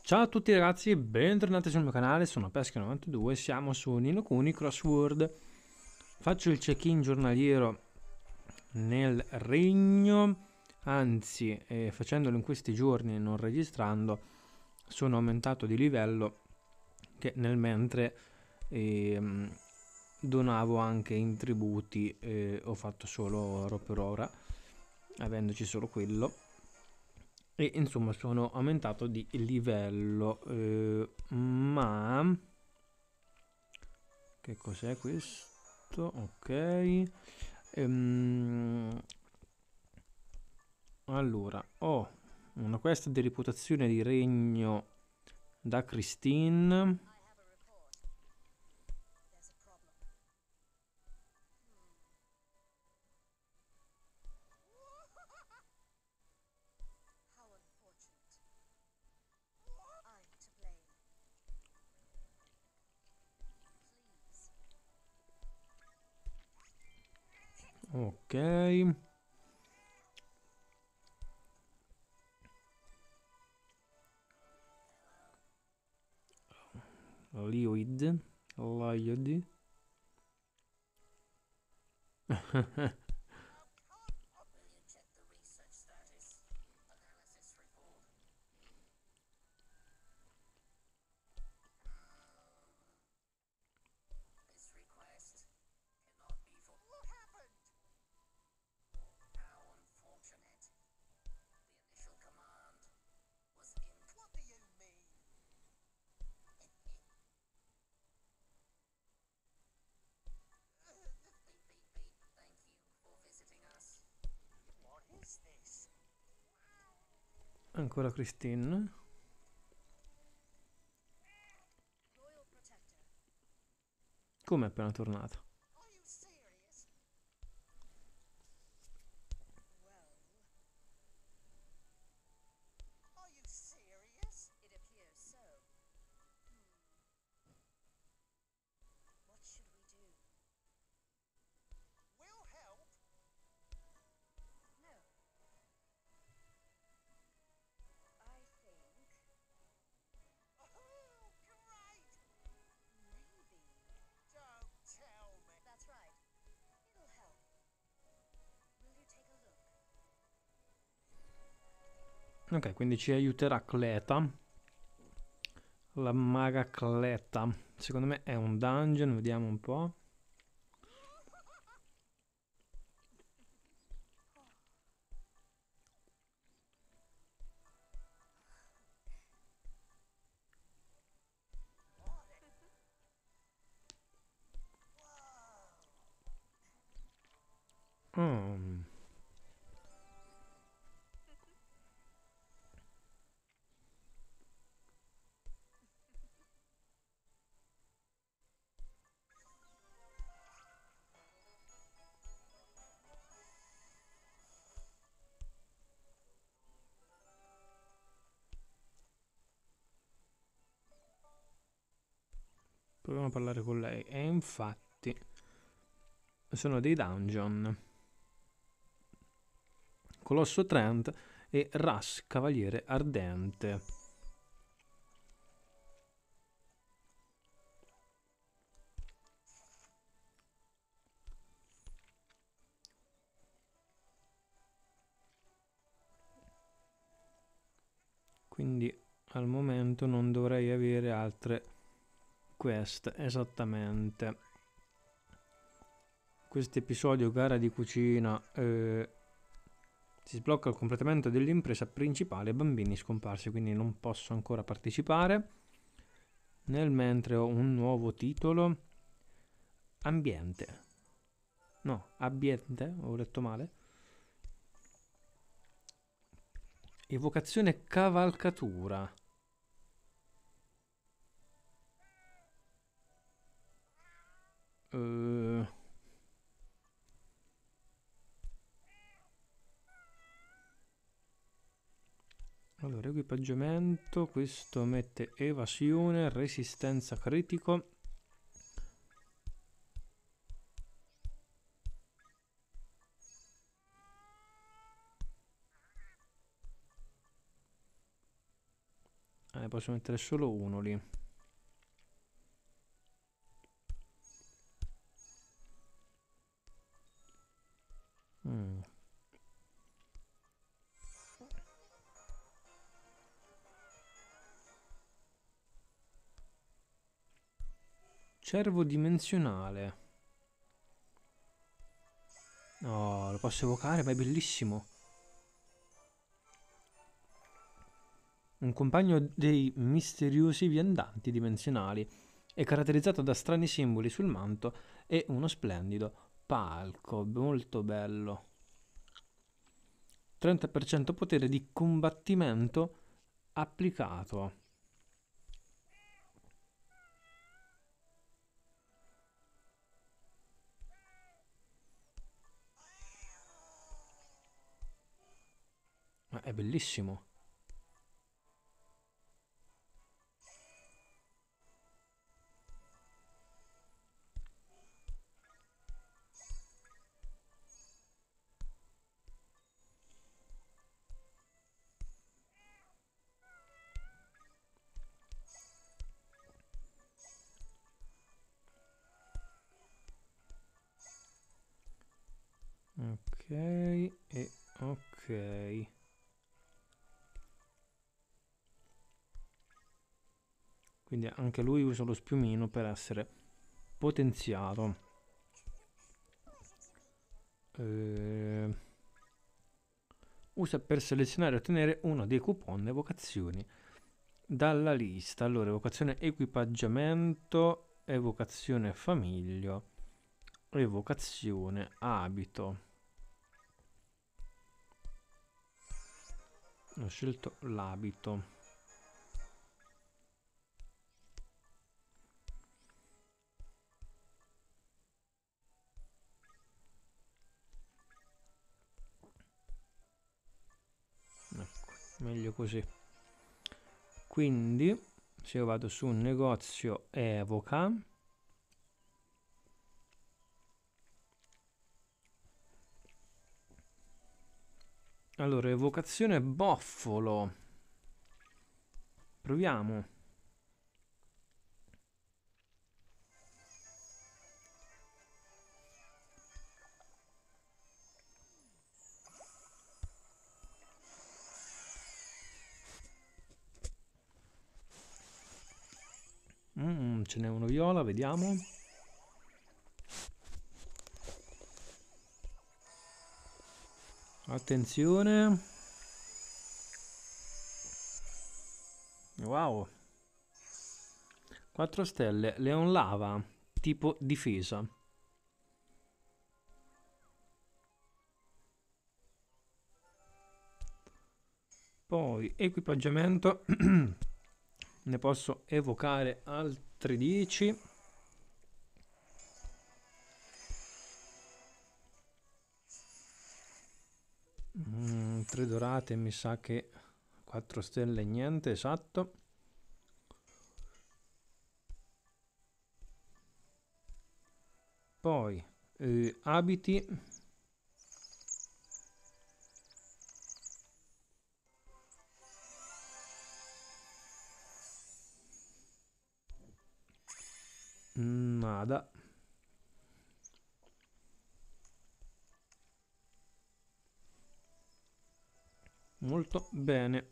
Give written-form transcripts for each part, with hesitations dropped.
Ciao a tutti ragazzi, bentornati sul mio canale, sono Pesca92, siamo su Ni no Kuni Crossword. Faccio il check-in giornaliero nel regno, anzi facendolo in questi giorni e non registrando, sono aumentato di livello, che nel mentre donavo anche in tributi, ho fatto solo oro per ora, avendoci solo quello. E insomma sono aumentato di livello, ma che cos'è questo? Ok. Allora ho una quest di reputazione di regno da Christine. Ok. Lioid. Lioid. Ancora Christine. Come è appena tornata? Ok, quindi ci aiuterà Cleta, la maga Cleta. Secondo me è un dungeon, vediamo un po'. Mm. Proviamo a parlare con lei. E infatti sono dei dungeon. Colosso Trent e Ras, Cavaliere Ardente. Quindi al momento non dovrei avere altre quest esattamente. Questo episodio gara di cucina si sblocca il completamento dell'impresa principale bambini scomparsi, quindi non posso ancora partecipare. Nel mentre ho un nuovo titolo, ambiente, no, ambiente, ho letto male, evocazione cavalcatura. Eh, allora, equipaggiamento, questo mette evasione, resistenza critico. Posso mettere solo uno lì. Cervo dimensionale. No, lo posso evocare, ma è bellissimo. Un compagno dei misteriosi viandanti dimensionali. È caratterizzato da strani simboli sul manto e uno splendido palco. Molto bello. 30% potere di combattimento applicato. Ma è bellissimo. Ok, e ok. Quindi anche lui usa lo spiumino per essere potenziato. Usa per selezionare e ottenere uno dei coupon evocazioni dalla lista. Allora, evocazione equipaggiamento, evocazione famiglio, evocazione abito. Ho scelto l'abito. Ecco, meglio così. Quindi, se io vado su un negozio evoca, allora evocazione boffolo. Proviamo. Ce n'è uno viola, vediamo. Attenzione. Wow. 4 stelle. Leon lava. Tipo difesa. Poi equipaggiamento. Ne posso evocare altri 10. Tre dorate, mi sa che 4 stelle niente, esatto. Poi abiti. Nada. Molto bene.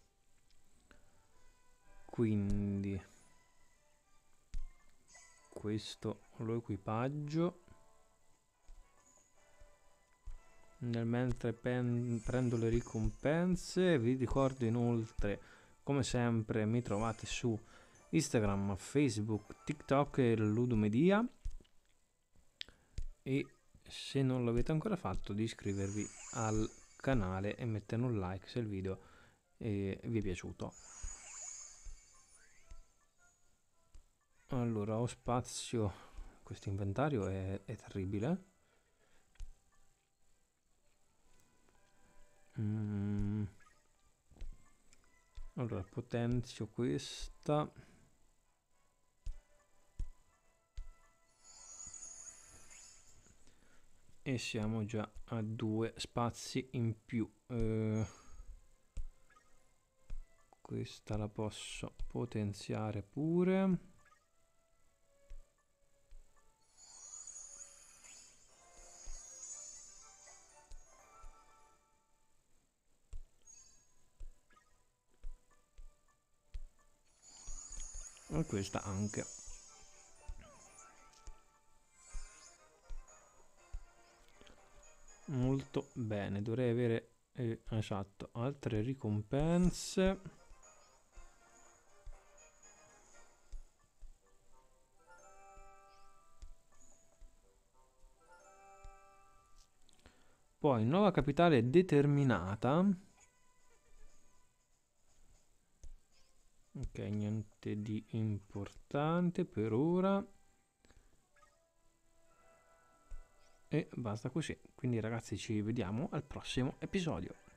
Quindi questo lo equipaggio. Nel mentre prendo le ricompense, vi ricordo inoltre, come sempre, mi trovate su Instagram, Facebook, TikTok e Ludomedia. E se non l'avete ancora fatto, di iscrivervi al canale e mettere un like se il video vi è piaciuto. Allora, ho spazio. Questo inventario è terribile. Allora, potenzio questa. E siamo già a 2 spazi in più. questa la posso potenziare pure. E questa anche. Molto bene, dovrei avere esatto, altre ricompense. Poi nuova capitale determinata. Ok, niente di importante per ora. E basta così. Quindi ragazzi ci vediamo al prossimo episodio.